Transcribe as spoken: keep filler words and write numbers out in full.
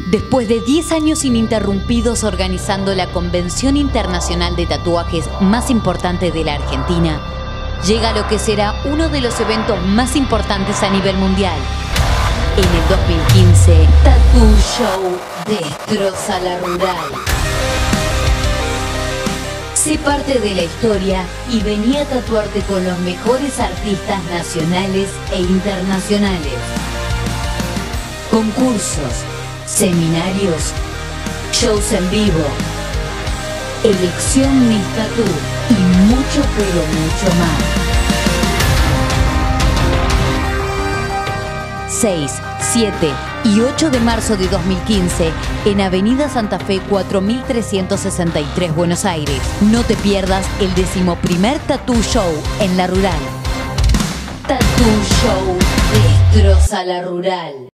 Después de diez años ininterrumpidos organizando la Convención Internacional de Tatuajes más importante de la Argentina, llega lo que será uno de los eventos más importantes a nivel mundial. En el dos mil quince, Tattoo Show destroza la rural. Sé parte de la historia y vení a tatuarte con los mejores artistas nacionales e internacionales. Concursos, seminarios, shows en vivo, elección Miss Tattoo y mucho pero mucho más. seis, siete y ocho de marzo de dos mil quince en Avenida Santa Fe cuatro mil trescientos sesenta y tres, Buenos Aires. No te pierdas el decimoprimer Tattoo Show en la rural. Tattoo Show destroza la rural.